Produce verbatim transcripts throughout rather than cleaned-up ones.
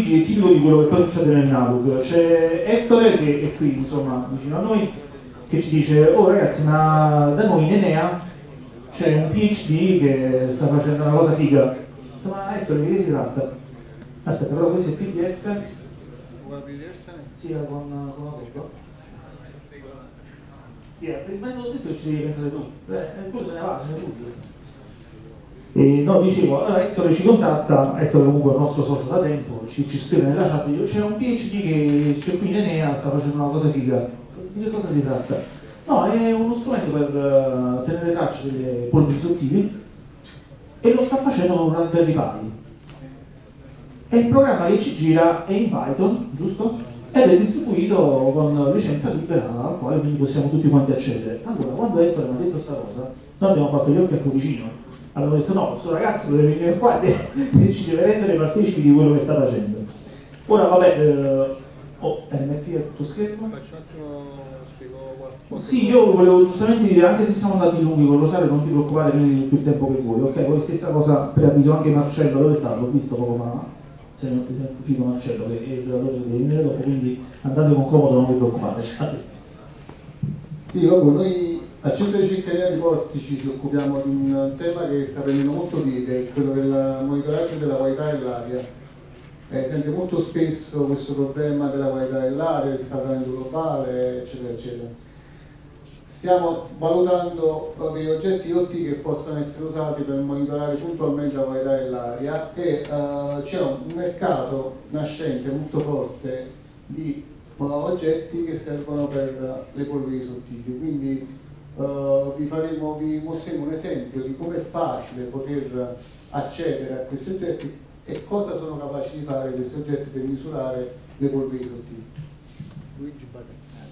Luigi è tipico di quello che poi succede nel Nalug. C'è Ettore che è qui, insomma, vicino a noi, che ci dice: oh ragazzi, ma da noi in Enea c'è un PhD che sta facendo una cosa figa. Ma Ettore, di che si tratta? Aspetta, però questo è il P D F. Sì, con, con la copia. Sì, ma non ho detto che ci devi pensare tu. Eh, quello se ne va, se ne fugge. E no, dicevo, allora Ettore ci contatta, Ettore comunque è il nostro socio da tempo, ci, ci scrive nella chat, dice, c'è un PhD che c'è qui in Enea, sta facendo una cosa figa. Di che cosa si tratta? No, è uno strumento per uh, tenere traccia delle polveri sottili e lo sta facendo con un Raspberry Pi. E il programma che ci gira è in Python, giusto? Ed è distribuito con licenza libera al quale quindi possiamo tutti quanti accedere. Allora, quando Ettore mi ha detto questa cosa, noi abbiamo fatto gli occhi a cuoricino. Abbiamo detto no, questo ragazzo deve venire qua e ci deve rendere partecipi di quello che sta facendo. Ora vabbè, eh, oh, R M T è tutto schermo? Sì, io volevo giustamente dire, anche se siamo andati lunghi con Rosario, non ti preoccupare, prendi tutto il tempo che vuoi, ok? Poi stessa cosa, preavviso anche Marcello, dove sta? L'ho visto poco ma se ne è fuggito Marcello, che è il relatore che deve venire dopo, quindi andate con comodo, non vi preoccupate. Sì, vabbè, noi al Centro di Ricerca Enea di Portici ci occupiamo di un tema che sta prendendo molto piede, quello del monitoraggio della qualità dell'aria. Eh, sente molto spesso questo problema della qualità dell'aria, il riscaldamento globale, eccetera, eccetera. Stiamo valutando degli oggetti ottici che possano essere usati per monitorare puntualmente la qualità dell'aria e uh, c'è un mercato nascente molto forte di uh, oggetti che servono per le polveri sottili. Quindi uh, vi, faremo, vi mostreremo un esempio di come è facile poter accedere a questi oggetti e cosa sono capaci di fare questi oggetti per misurare le polveri sottili. Luigi Bagatti.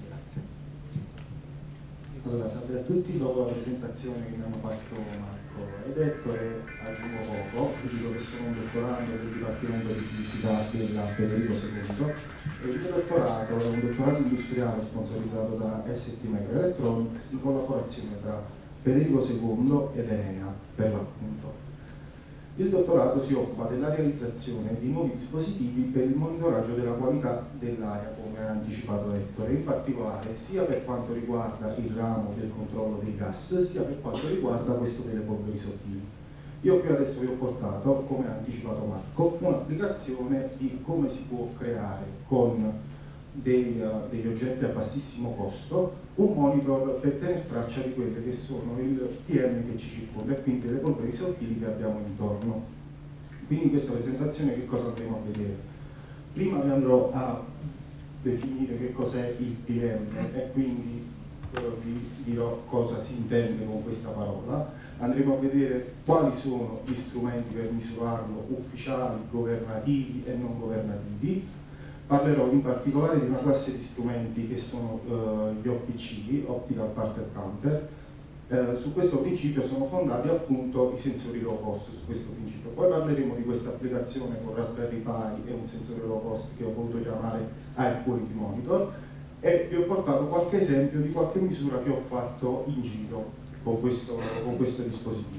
Allora, salve a tutti, dopo la presentazione che mi hanno fatto Marco ed Ettore aggiungo poco, vi dico che sono un dottorando del Dipartimento di Fisica della Federico secondo e il mio dottorato è un dottorato industriale sponsorizzato da S T Microelectronics in collaborazione tra Federico secondo ed Enea, per l'appunto. Il dottorato si occupa della realizzazione di nuovi dispositivi per il monitoraggio della qualità dell'aria, come ha anticipato Ettore, in particolare sia per quanto riguarda il ramo del controllo dei gas, sia per quanto riguarda questo delle polveri sottili. Io qui adesso vi ho portato, come ha anticipato Marco, un'applicazione di come si può creare con dei, uh, degli oggetti a bassissimo costo un monitor per tenere traccia di quelle che sono il P M che ci circonda e quindi le polveri sottili che abbiamo intorno. Quindi in questa presentazione che cosa andremo a vedere? Prima vi andrò a definire che cos'è il P M e quindi eh, vi dirò cosa si intende con questa parola. Andremo a vedere quali sono gli strumenti per misurarlo, ufficiali, governativi e non governativi. Parlerò in particolare di una classe di strumenti che sono uh, gli O P C, Optical Parter Counter. Uh, su questo principio sono fondati appunto i sensori low cost, su questo principio. Poi parleremo di questa applicazione con Raspberry Pi e un sensore low cost che ho voluto chiamare Air Quality Monitor e vi ho portato qualche esempio di qualche misura che ho fatto in giro con questo, con questo dispositivo.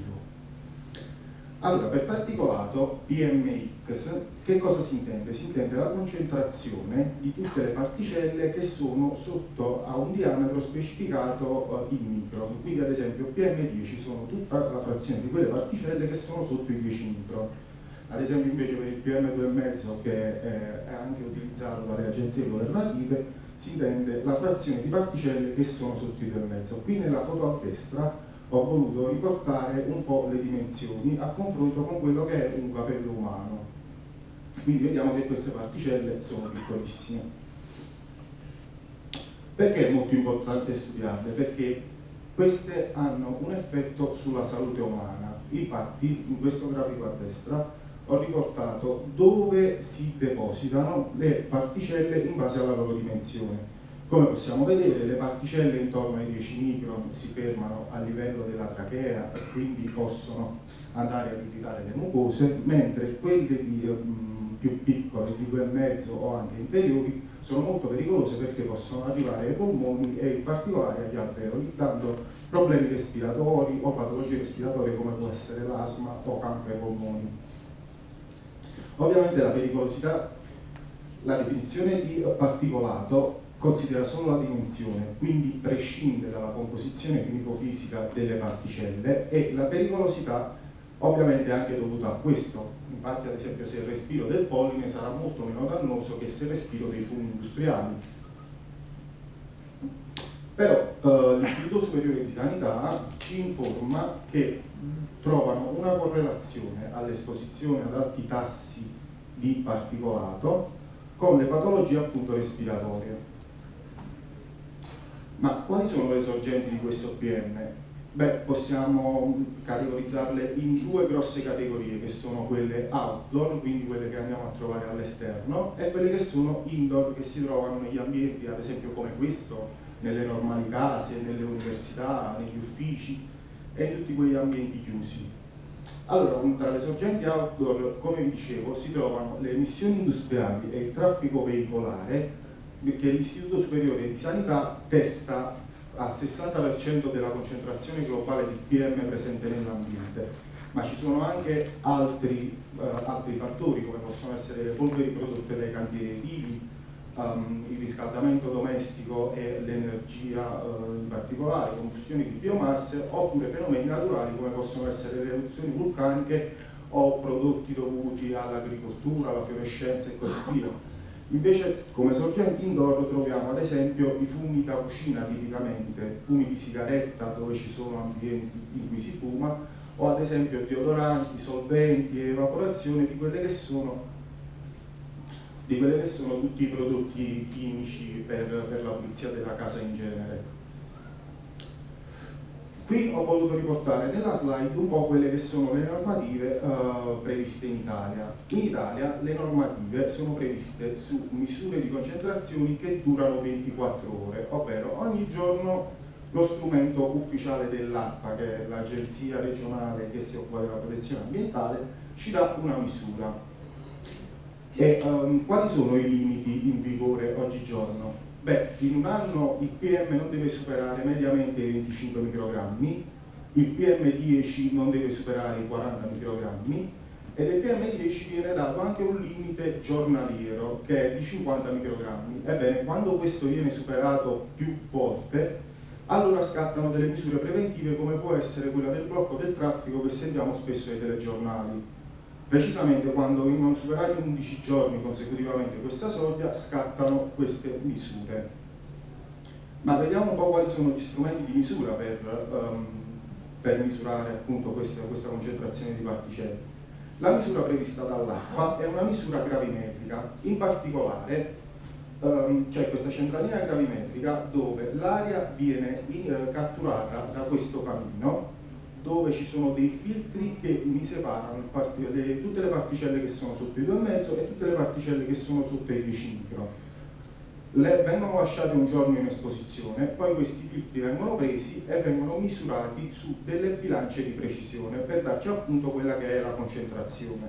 Allora, per particolato P M X, che cosa si intende? Si intende la concentrazione di tutte le particelle che sono sotto a un diametro specificato uh, in micron. Quindi ad esempio P M dieci sono tutta la frazione di quelle particelle che sono sotto i dieci micron. Ad esempio invece per il P M due virgola cinque, che è anche utilizzato dalle agenzie governative, si intende la frazione di particelle che sono sotto i due virgola cinque. Qui nella foto a destra ho voluto riportare un po' le dimensioni a confronto con quello che è un capello umano. Quindi vediamo che queste particelle sono piccolissime. Perché è molto importante studiarle? Perché queste hanno un effetto sulla salute umana. Infatti in questo grafico a destra ho riportato dove si depositano le particelle in base alla loro dimensione. Come possiamo vedere, le particelle intorno ai dieci micron si fermano a livello della trachea e quindi possono andare ad irritare le mucose, mentre quelle di, um, più piccole, di due virgola cinque o anche inferiori, sono molto pericolose perché possono arrivare ai polmoni e in particolare agli alveoli, dando problemi respiratori o patologie respiratorie come può essere l'asma o cancro ai polmoni. Ovviamente la pericolosità la definizione di particolato considera solo la dimensione, quindi prescinde dalla composizione chimico-fisica delle particelle, e la pericolosità ovviamente è anche dovuta a questo. Infatti, ad esempio, se il respiro del polline sarà molto meno dannoso che se il respiro dei fumi industriali. Però eh, l'Istituto Superiore di Sanità ci informa che trovano una correlazione all'esposizione ad alti tassi di particolato con le patologie appunto respiratorie. Ma quali sono le sorgenti di questo P M? Beh, possiamo categorizzarle in due grosse categorie, che sono quelle outdoor, quindi quelle che andiamo a trovare all'esterno, e quelle che sono indoor, che si trovano negli ambienti, ad esempio come questo, nelle normali case, nelle università, negli uffici e in tutti quegli ambienti chiusi. Allora, tra le sorgenti outdoor, come vi dicevo, si trovano le emissioni industriali e il traffico veicolare, che l'Istituto Superiore di Sanità testa al sessanta per cento della concentrazione globale di P M presente nell'ambiente, ma ci sono anche altri, uh, altri fattori, come possono essere le polveri prodotte dai cantieri edili, um, il riscaldamento domestico e l'energia uh, in particolare, combustione di biomasse, oppure fenomeni naturali come possono essere le eruzioni vulcaniche o prodotti dovuti all'agricoltura, alla fiorescenza e così via. Invece, come sorgenti indoor troviamo ad esempio i fumi da cucina, tipicamente fumi di sigaretta dove ci sono ambienti in cui si fuma, o ad esempio deodoranti, solventi e evaporazione di quelle che sono, di quelle che sono tutti i prodotti chimici per, per la pulizia della casa in genere. Qui ho voluto riportare nella slide un po' quelle che sono le normative uh, previste in Italia. In Italia le normative sono previste su misure di concentrazioni che durano ventiquattro ore, ovvero ogni giorno lo strumento ufficiale dell'ARPA, che è l'agenzia regionale che si occupa della protezione ambientale, ci dà una misura. E um, quali sono i limiti in vigore oggigiorno? Beh, in un anno il P M non deve superare mediamente i venticinque microgrammi, il P M dieci non deve superare i quaranta microgrammi, e del P M dieci viene dato anche un limite giornaliero che è di cinquanta microgrammi. Ebbene, quando questo viene superato più volte, allora scattano delle misure preventive, come può essere quella del blocco del traffico che sentiamo spesso nei telegiornali. Precisamente quando vengono superati undici giorni consecutivamente questa soglia, scattano queste misure. Ma vediamo un po' quali sono gli strumenti di misura per, um, per misurare appunto questa, questa concentrazione di particelle. La misura prevista dall'ARPA è una misura gravimetrica. In particolare um, c'è questa centralina gravimetrica dove l'aria viene uh, catturata da questo camino, dove ci sono dei filtri che mi separano le, tutte le particelle che sono sotto i due virgola cinque e tutte le particelle che sono sotto i dieci micro. Le, vengono lasciate un giorno in esposizione, poi questi filtri vengono presi e vengono misurati su delle bilance di precisione per darci appunto quella che è la concentrazione.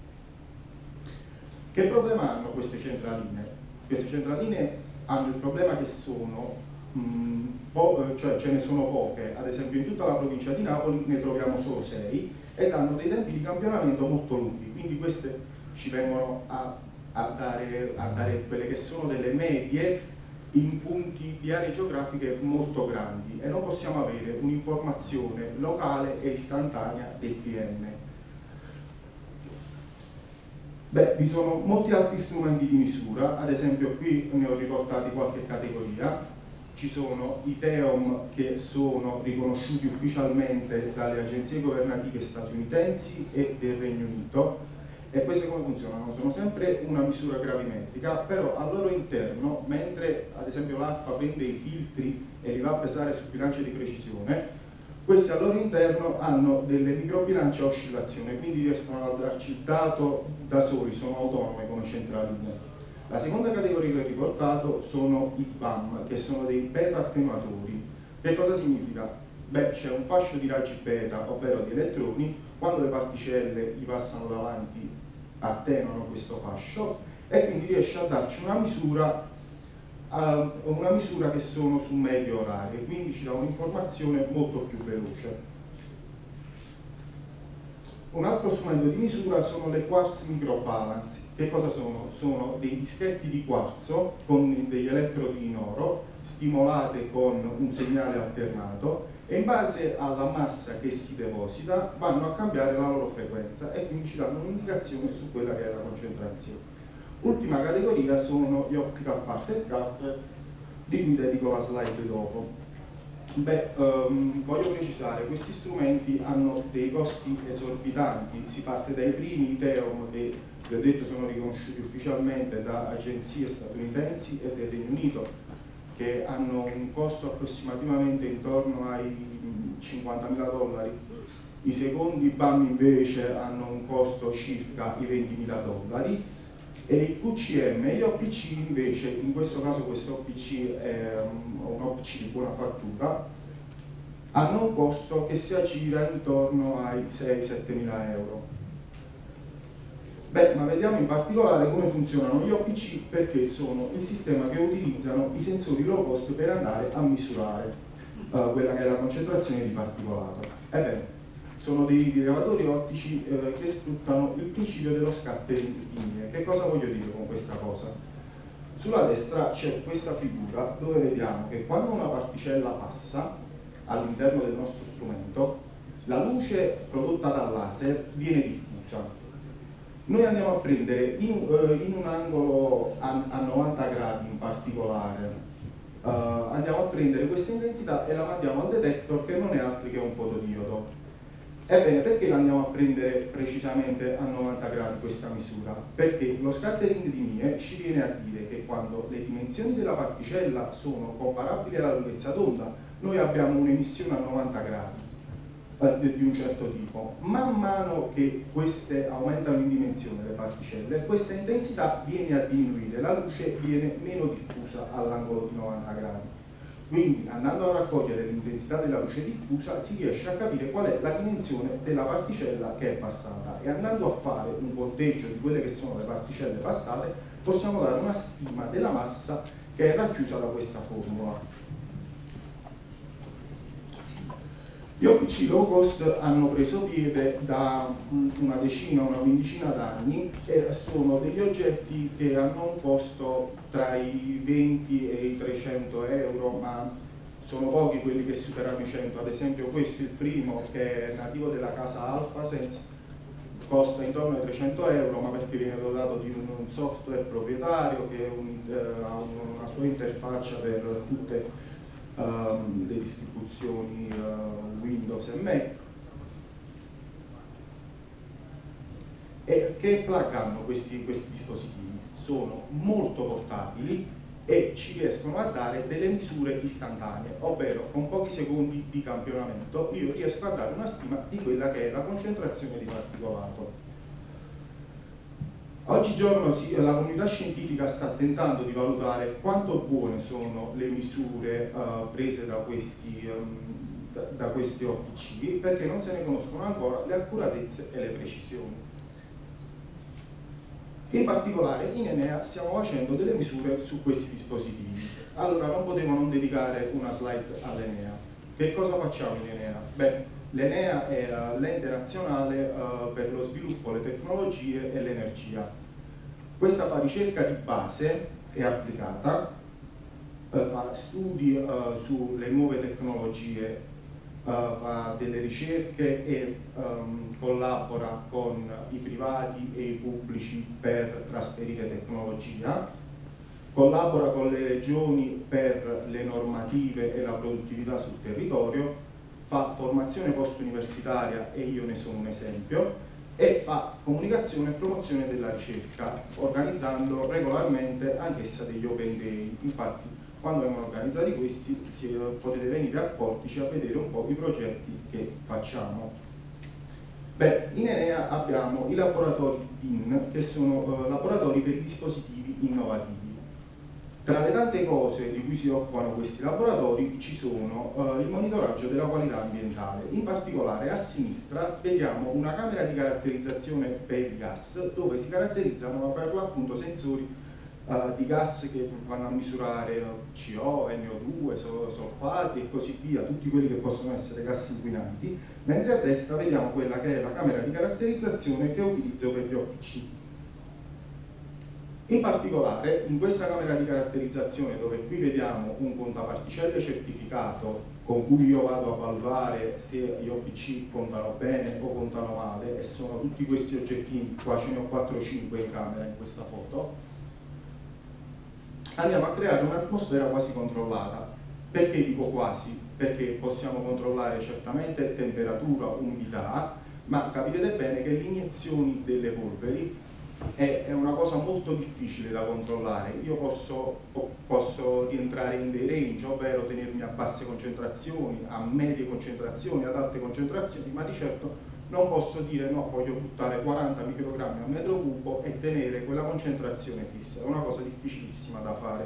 Che problema hanno queste centraline? Queste centraline hanno il problema che sono Mm, po cioè ce ne sono poche, ad esempio in tutta la provincia di Napoli ne troviamo solo sei ed hanno dei tempi di campionamento molto lunghi, quindi queste ci vengono a, a, dare, a dare quelle che sono delle medie in punti di aree geografiche molto grandi, e non possiamo avere un'informazione locale e istantanea del P M. Beh, vi sono molti altri strumenti di misura, ad esempio qui ne ho riportati qualche categoria. Ci sono i TEOM che sono riconosciuti ufficialmente dalle agenzie governative statunitensi e del Regno Unito, e queste come funzionano? Sono sempre una misura gravimetrica, però al loro interno, mentre ad esempio l'ARPA prende i filtri e li va a pesare su bilance di precisione, questi al loro interno hanno delle microbilance a oscillazione, quindi riescono a darci il dato da soli, sono autonome come centraline. La seconda categoria che ho riportato sono i B A M, che sono dei beta attenuatori. Che cosa significa? Beh, c'è un fascio di raggi beta, ovvero di elettroni, quando le particelle gli passano davanti attenuano questo fascio, e quindi riesce a darci una misura, uh, una misura che sono su medie orarie, quindi ci dà un'informazione molto più veloce. Un altro strumento di misura sono le quartz microbalance. Che cosa sono? Sono dei dischetti di quarzo con degli elettrodi in oro stimolate con un segnale alternato e in base alla massa che si deposita vanno a cambiare la loro frequenza e quindi ci danno un'indicazione su quella che è la concentrazione. Ultima categoria sono gli optical parted gap, di cui dedico la slide dopo. Beh, um, voglio precisare, questi strumenti hanno dei costi esorbitanti, si parte dai primi Theorem che, vi ho detto, sono riconosciuti ufficialmente da agenzie statunitensi e del Regno Unito, che hanno un costo approssimativamente intorno ai cinquantamila dollari. I secondi B A M invece hanno un costo circa i ventimila dollari e i Q C M e gli O P C invece, in questo caso questo O P C è un O P C di buona fattura, hanno un costo che si aggira intorno ai sei sette mila euro. Beh, ma vediamo in particolare come funzionano gli O P C, perché sono il sistema che utilizzano i sensori low cost per andare a misurare uh, quella che è la concentrazione di particolato. Ebbene, sono dei rilevatori ottici eh, che sfruttano il principio dello scattering linee. Che cosa voglio dire con questa cosa? Sulla destra c'è questa figura dove vediamo che quando una particella passa all'interno del nostro strumento, la luce prodotta dal laser viene diffusa. Noi andiamo a prendere in, uh, in un angolo a, a novanta gradi in particolare, uh, andiamo a prendere questa intensità e la mandiamo al detector, che non è altro che un fotodiodo. Ebbene, perché la andiamo a prendere precisamente a novanta gradi questa misura? Perché lo scattering di Mie ci viene a dire che quando le dimensioni della particella sono comparabili alla lunghezza d'onda, noi abbiamo un'emissione a novanta gradi eh, di un certo tipo. Man mano che queste aumentano in dimensione le particelle, questa intensità viene a diminuire, la luce viene meno diffusa all'angolo di novanta gradi. Quindi, andando a raccogliere l'intensità della luce diffusa, si riesce a capire qual è la dimensione della particella che è passata, e andando a fare un conteggio di quelle che sono le particelle passate, possiamo dare una stima della massa che è racchiusa da questa formula. Gli O P C low cost hanno preso piede da una decina, una quindicina d'anni e sono degli oggetti che hanno un costo tra i venti e i trecento euro, ma sono pochi quelli che superano i cento. Ad esempio questo, il primo, che è nativo della casa AlphaSense, costa intorno ai trecento euro, ma perché viene dotato di un, un software proprietario che un, eh, ha una sua interfaccia per tutte Um, le distribuzioni uh, Windows e Mac. E che plug hanno questi, questi dispositivi? Sono molto portatili e ci riescono a dare delle misure istantanee, ovvero con pochi secondi di campionamento io riesco a dare una stima di quella che è la concentrazione di particolato. Oggigiorno sì, la comunità scientifica sta tentando di valutare quanto buone sono le misure uh, prese da questi, um, da, da questi O P C, perché non se ne conoscono ancora le accuratezze e le precisioni. In particolare in Enea stiamo facendo delle misure su questi dispositivi. Allora non potevo non dedicare una slide all'Enea. Che cosa facciamo in Enea? Beh, l'Enea è uh, l'ente nazionale uh, per lo sviluppo, le tecnologie e l'energia. Questa fa ricerca di base e applicata, uh, fa studi uh, sulle nuove tecnologie, uh, fa delle ricerche e um, collabora con i privati e i pubblici per trasferire tecnologia, collabora con le regioni per le normative e la produttività sul territorio, fa formazione post-universitaria, e io ne sono un esempio, e fa comunicazione e promozione della ricerca, organizzando regolarmente anch'essa degli Open Day. Infatti, quando vengono organizzati questi, si, potete venire a Portici a vedere un po' i progetti che facciamo. Beh, in Enea abbiamo i laboratori D I N, che sono uh, laboratori per i dispositivi innovativi. Tra le tante cose di cui si occupano questi laboratori ci sono uh, il monitoraggio della qualità ambientale. In particolare a sinistra vediamo una camera di caratterizzazione per i gas, dove si caratterizzano per l'appunto sensori uh, di gas che vanno a misurare C O, N O due, solfati e così via, tutti quelli che possono essere gas inquinanti, mentre a destra vediamo quella che è la camera di caratterizzazione che utilizzo per gli O P C. In particolare, in questa camera di caratterizzazione, dove qui vediamo un contaparticelle certificato con cui io vado a valutare se gli O P C contano bene o contano male, e sono tutti questi oggettini, qua ce ne ho quattro o cinque in camera in questa foto, andiamo a creare un'atmosfera quasi controllata. Perché dico quasi? Perché possiamo controllare certamente temperatura, umidità, ma capirete bene che le iniezioni delle polveri è una cosa molto difficile da controllare. Io posso, posso rientrare in dei range, ovvero tenermi a basse concentrazioni, a medie concentrazioni, ad alte concentrazioni, ma di certo non posso dire no, voglio buttare quaranta microgrammi a metro cubo e tenere quella concentrazione fissa. È una cosa difficilissima da fare.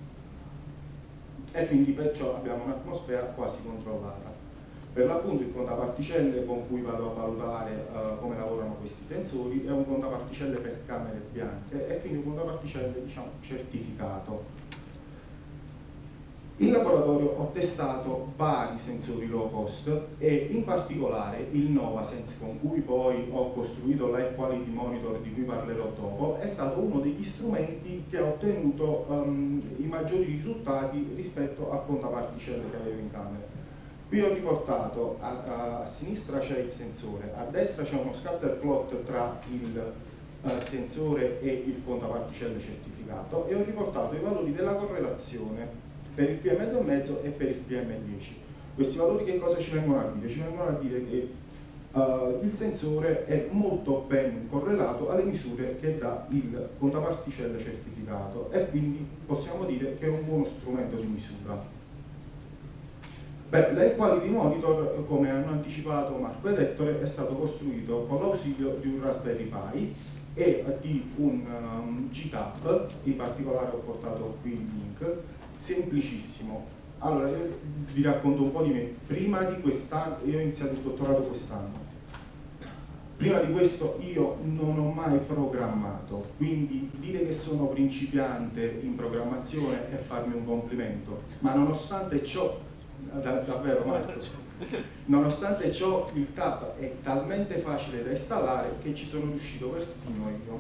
E quindi perciò abbiamo un'atmosfera quasi controllata. Per l'appunto il contaparticelle con cui vado a valutare uh, come lavorano questi sensori è un contaparticelle per camere bianche e quindi un contaparticelle, diciamo, certificato. In laboratorio ho testato vari sensori low cost e in particolare il NovaSense, con cui poi ho costruito l'Air Quality Monitor di cui parlerò dopo, è stato uno degli strumenti che ha ottenuto um, i maggiori risultati rispetto al contaparticelle che avevo in camera. Qui ho riportato, a, a, a sinistra c'è il sensore, a destra c'è uno scatter plot tra il uh, sensore e il contaparticelle certificato e ho riportato i valori della correlazione per il P M due virgola cinque e per il P M dieci. Questi valori che cosa ci vengono a dire? Ci vengono a dire che uh, il sensore è molto ben correlato alle misure che dà il contaparticelle certificato e quindi possiamo dire che è un buono strumento di misura. Beh, l'Air Quality Monitor, come hanno anticipato Marco ed Ettore, è stato costruito con l'ausilio di un Raspberry Pi e di un um, G TAP, in particolare ho portato qui il link, semplicissimo. Allora, io vi racconto un po' di me. Prima di quest'anno, io ho iniziato il dottorato quest'anno, prima di questo io non ho mai programmato, quindi dire che sono principiante in programmazione è farmi un complimento, ma nonostante ciò, Da, davvero Marco, nonostante ciò il TAP è talmente facile da installare che ci sono riuscito persino io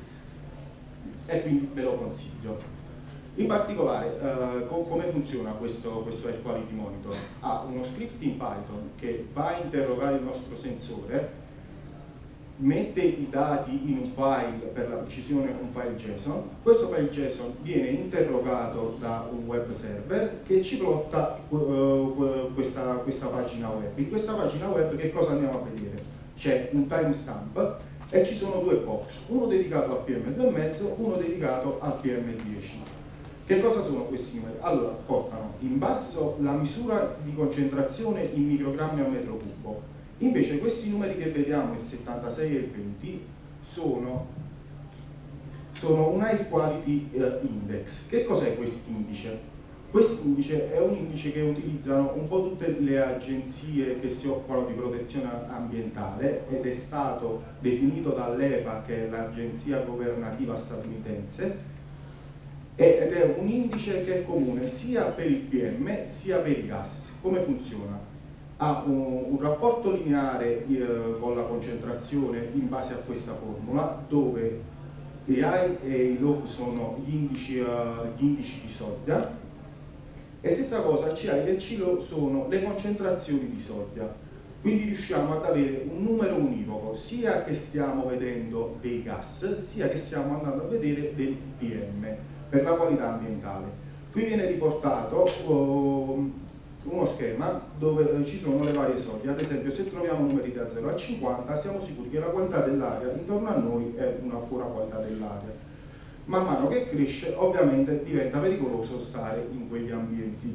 e quindi ve lo consiglio. In particolare eh, com come funziona questo, questo Air Quality Monitor? Ha uno script in Python che va a interrogare il nostro sensore, mette i dati in un file, per la precisione un file JSON, questo file JSON viene interrogato da un web server che ci plotta uh, questa, questa pagina web. In questa pagina web che cosa andiamo a vedere? C'è un timestamp e ci sono due box, uno dedicato al P M due virgola cinque, uno dedicato al P M dieci. Che cosa sono questi numeri? Allora, portano in basso la misura di concentrazione in microgrammi a metro cubo. Invece questi numeri che vediamo, il settantasei e il venti, sono, sono un Air Quality eh, Index. Che cos'è quest'indice? Quest'indice è un indice che utilizzano un po' tutte le agenzie che si occupano di protezione ambientale ed è stato definito dall'E P A, che è l'agenzia governativa statunitense, ed è un indice che è comune sia per il P M sia per i gas. Come funziona? Ha un, un rapporto lineare eh, con la concentrazione in base a questa formula, dove i high e i low sono gli indici, uh, gli indici di soglia, e stessa cosa C I e C low sono le concentrazioni di soglia. Quindi riusciamo ad avere un numero univoco, sia che stiamo vedendo dei gas, sia che stiamo andando a vedere del P M, per la qualità ambientale. Qui viene riportato uh, uno schema dove ci sono le varie soglie. Ad esempio, se troviamo numeri da zero a cinquanta siamo sicuri che la qualità dell'aria intorno a noi è una buona qualità dell'aria. Man mano che cresce ovviamente diventa pericoloso stare in quegli ambienti.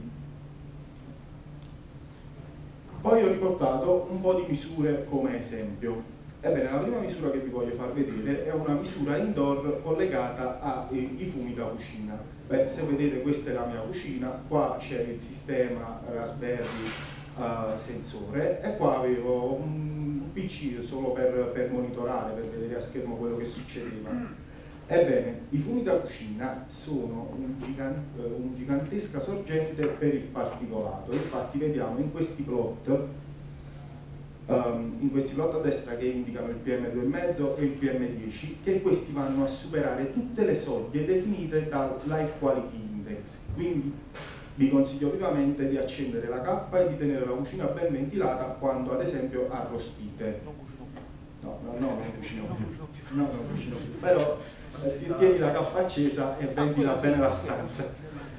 Poi ho riportato un po' di misure come esempio. Ebbene, la prima misura che vi voglio far vedere è una misura indoor collegata ai fumi da cucina. Beh, se vedete, questa è la mia cucina, qua c'è il sistema Raspberry uh, sensore e qua avevo un P C solo per, per monitorare, per vedere a schermo quello che succedeva. Ebbene, i fumi da cucina sono un gigan un gigantesca sorgente per il particolato. Infatti vediamo in questi plot, um, in questi plot a destra che indicano il P M due virgola cinque e il P M dieci, che questi vanno a superare tutte le soglie definite dall'Air Quality Index. Quindi vi consiglio vivamente di accendere la cappa e di tenere la cucina ben ventilata quando ad esempio arrostite. No, no, no, non cucino più. No, non cucino più. Però eh, ti tieni la cappa accesa e ventila bene la stanza.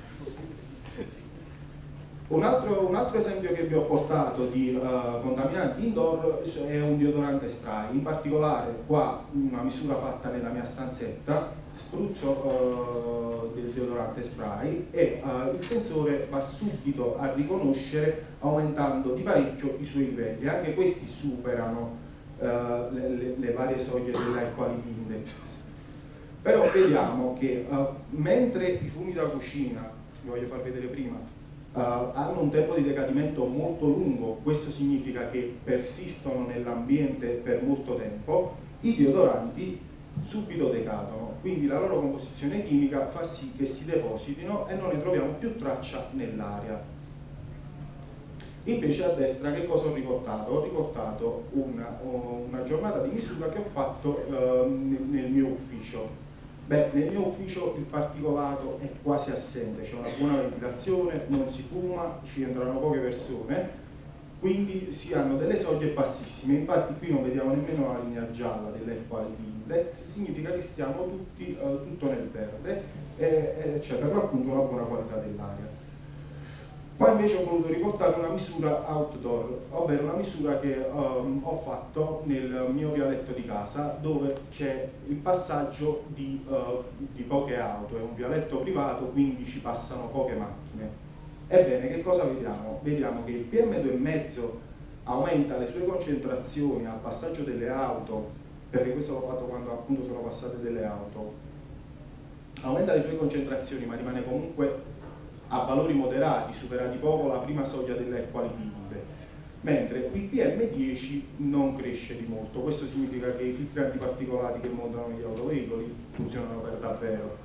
Un altro, un altro esempio che vi ho portato di uh, contaminanti indoor è un deodorante spray. In particolare qua una misura fatta nella mia stanzetta, spruzzo uh, del deodorante spray e uh, il sensore va subito a riconoscere aumentando di parecchio i suoi livelli. Anche questi superano uh, le, le, le varie soglie dell'Air Quality Index. Però vediamo che uh, mentre i fumi da cucina, vi voglio far vedere prima, Uh, hanno un tempo di decadimento molto lungo, questo significa che persistono nell'ambiente per molto tempo, i deodoranti subito decadono, quindi la loro composizione chimica fa sì che si depositino e non ne troviamo più traccia nell'aria. Invece a destra che cosa ho riportato? Ho riportato una, una giornata di misura che ho fatto uh, nel, nel mio ufficio. Beh, nel mio ufficio il particolato è quasi assente, c'è una buona ventilazione, non si fuma, ci entrano poche persone, quindi si hanno delle soglie bassissime. Infatti qui non vediamo nemmeno la linea gialla dell'Air Quality Index, significa che stiamo tutti uh, tutto nel verde e, e c'è per l'appunto una buona qualità dell'aria. Qua invece ho voluto riportare una misura outdoor, ovvero una misura che um, ho fatto nel mio vialetto di casa, dove c'è il passaggio di, uh, di poche auto, è un vialetto privato, quindi ci passano poche macchine. Ebbene, che cosa vediamo? Vediamo che il P M due virgola cinque aumenta le sue concentrazioni al passaggio delle auto, perché questo l'ho fatto quando appunto sono passate delle auto, aumenta le sue concentrazioni ma rimane comunque a valori moderati, supera di poco la prima soglia dell'Air Quality Index, mentre il P M dieci non cresce di molto. Questo significa che i filtri antiparticolati che montano gli autoveicoli funzionano per davvero.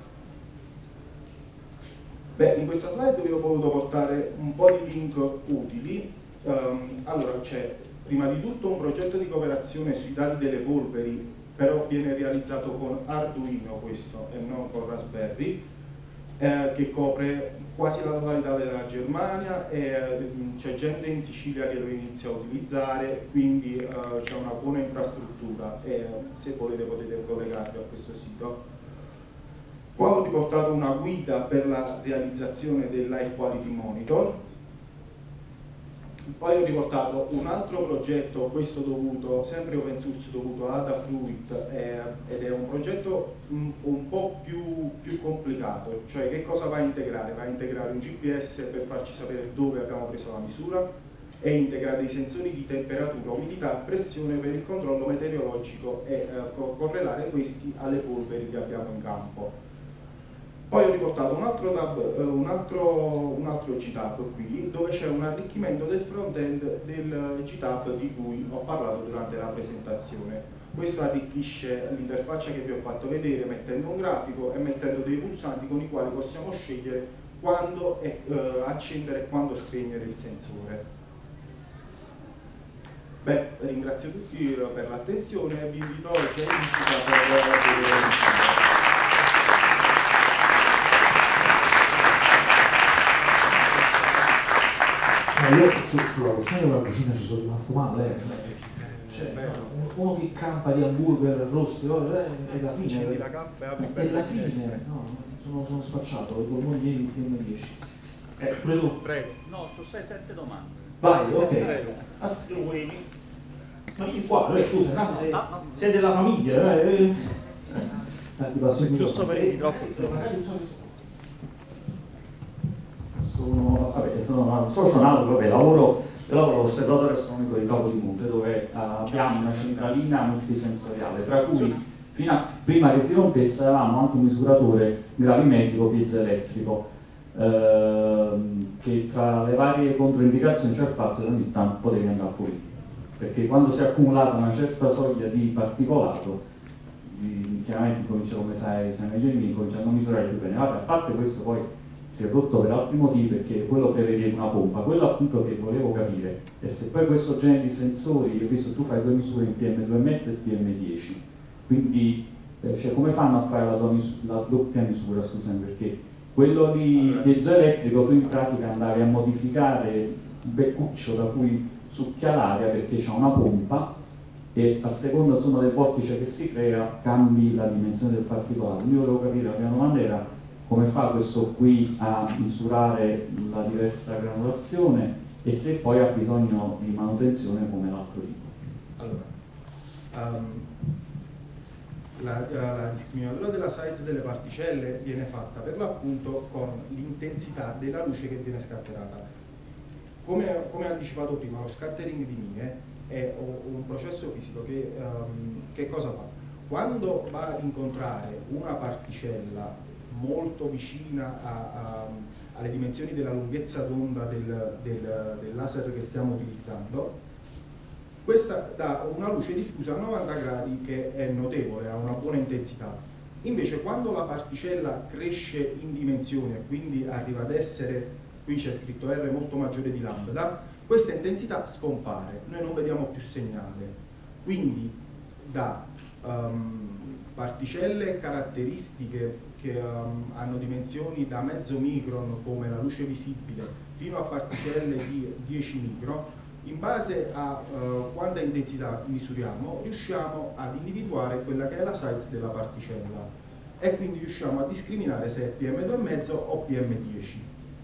Beh, in questa slide vi ho voluto portare un po' di link utili. Um, allora c'è prima di tutto un progetto di cooperazione sui dati delle polveri, però viene realizzato con Arduino questo e non con Raspberry, eh, che copre quasi la totalità della Germania e eh, c'è gente in Sicilia che lo inizia a utilizzare, quindi eh, c'è una buona infrastruttura e se volete potete collegarvi a questo sito. Qua ho riportato una guida per la realizzazione dell'Air Quality Monitor. Poi ho riportato un altro progetto, questo dovuto, sempre open source, dovuto ad Adafruit, eh, ed è un progetto un, un po' più, più complicato. Cioè che cosa va a integrare? Va a integrare un G P S per farci sapere dove abbiamo preso la misura e integra dei sensori di temperatura, umidità, pressione per il controllo meteorologico e eh, correlare questi alle polveri che abbiamo in campo. Poi ho riportato un altro, tab, un altro, un altro G T A B qui, dove c'è un arricchimento del front-end del G T A B di cui ho parlato durante la presentazione. Questo arricchisce l'interfaccia che vi ho fatto vedere mettendo un grafico e mettendo dei pulsanti con i quali possiamo scegliere quando eh, accendere e quando spegnere il sensore. Beh, ringrazio tutti per l'attenzione e vi invito oggi a vedere. Io su, sulla questione della cucina ci sono rimasto male, eh. Cioè, uno che campa di hamburger rosti eh, è la fine, è, è la fine, no, sono, sono spacciato, i polmoni miei P M dieci. Eh, pure tu? Prego. No, su sei sette domande. Vai, ok. Prego. Ma vieni qua, eh, scusa, no, sei, ah, no. sei della famiglia, eh. eh. Ti passo il giusto per i microfoni. Sono, vabbè, sono, sono nato, vabbè, lavoro, lavoro all'osservatorio astronomico di Capo di Monte, dove uh, abbiamo una centralina multisensoriale, tra cui fino a, prima che si rompesse avevamo anche un misuratore gravimetrico piezoelettrico, ehm, che tra le varie controindicazioni c'è il fatto che ogni tanto potevi andare a pulire, perché quando si è accumulata una certa soglia di particolato chiaramente comincia, come sai, sai meglio di me, cominciano a misurare più bene. Vabbè, a parte questo poi si è rotto per altri motivi, perché quello prevede una pompa. Quello appunto che volevo capire è se poi questo genere di sensori, io ho visto tu fai due misure in P M due virgola cinque e P M dieci, quindi eh, cioè, come fanno a fare la, tua mis- la doppia misura, scusami, perché quello di piezoelettrico tu in pratica andavi a modificare un beccuccio da cui succhia l'aria perché c'è una pompa e a seconda insomma, del vortice che si crea cambi la dimensione del particolato. Io volevo capire, la mia domanda era come fa questo qui a misurare la diversa granulazione e se poi ha bisogno di manutenzione come l'altro tipo. Allora, um, la, la discriminatura della size delle particelle viene fatta per l'appunto con l'intensità della luce che viene scatterata. Come, come anticipato prima, lo scattering di Mie è un processo fisico che, um, che cosa fa? Quando va ad incontrare una particella molto vicina a, a, alle dimensioni della lunghezza d'onda del, del, del laser che stiamo utilizzando, questa dà una luce diffusa a novanta gradi che è notevole, ha una buona intensità. Invece quando la particella cresce in dimensione, quindi arriva ad essere, qui c'è scritto R molto maggiore di lambda, questa intensità scompare, noi non vediamo più segnale. Quindi da um, particelle caratteristiche che um, hanno dimensioni da mezzo micron come la luce visibile fino a particelle di dieci micron, in base a uh, quanta intensità misuriamo riusciamo ad individuare quella che è la size della particella e quindi riusciamo a discriminare se è P M due virgola cinque o P M dieci.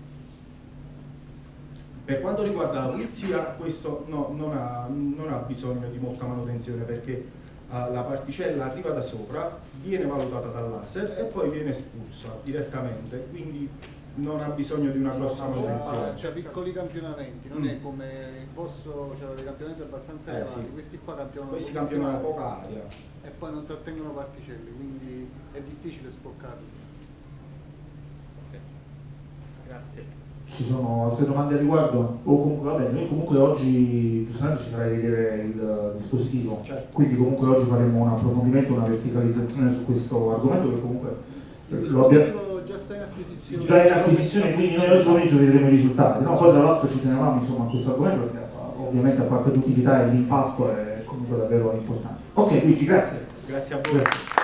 Per quanto riguarda la pulizia, questo no, non, ha, non ha bisogno di molta manutenzione perché uh, la particella arriva da sopra, viene valutata dal laser e poi viene espulsa direttamente, quindi non ha bisogno di una grossa manutenzione. C'è piccoli campionamenti, non mm. è come il vostro, c'erano dei campionamenti abbastanza eh, elevati, sì. questi qua campionano questi campionano poca aria e poi non trattengono particelle, quindi è difficile spoccarli. Okay. Grazie. Ci sono altre domande a riguardo? O comunque, va bene, noi comunque oggi giustamente ci farai vedere il dispositivo, certo. Quindi comunque oggi faremo un approfondimento, una verticalizzazione su questo argomento che comunque il lo abbiamo già sta in acquisizione, già in acquisizione, quindi noi oggi pomeriggio vedremo i risultati. No, poi tra l'altro ci tenevamo insomma a questo argomento perché ovviamente a parte l'utilità e l'impatto è comunque davvero importante. Ok, Luigi, grazie. Grazie a voi. Grazie.